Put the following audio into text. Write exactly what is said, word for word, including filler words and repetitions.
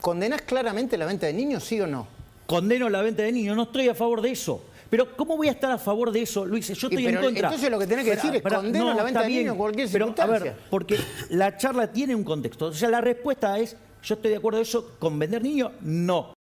¿condenás claramente la venta de niños, sí o no? Condeno la venta de niños, no estoy a favor de eso. Pero ¿cómo voy a estar a favor de eso, Luis? Yo estoy pero en contra. Entonces lo que tenés que decir es condeno la venta de niños en cualquier pero, circunstancia. A ver, porque la charla tiene un contexto. O sea, la respuesta es, yo estoy de acuerdo de eso, con vender niños, no.